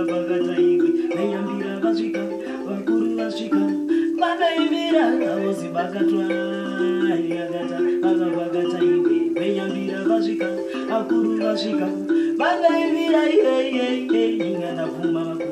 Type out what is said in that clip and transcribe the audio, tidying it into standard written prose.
vakabagata ingwe venyambira vasvika vakuru vasvika vakaivira avozi vakatwa yakata vakabagata ingwe venyambira vasvika vakuru vasvika vakaivira ingana pfuma